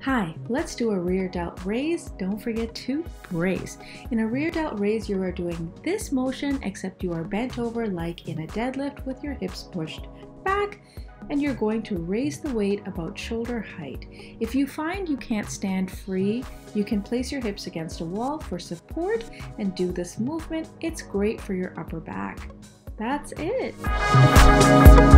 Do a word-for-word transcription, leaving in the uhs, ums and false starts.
Hi, let's do a rear delt raise. Don't forget to brace. In a rear delt raise, you are doing this motion, except you are bent over like in a deadlift with your hips pushed back, and you're going to raise the weight about shoulder height. If you find you can't stand free, you can place your hips against a wall for support and do this movement. It's great for your upper back. That's it.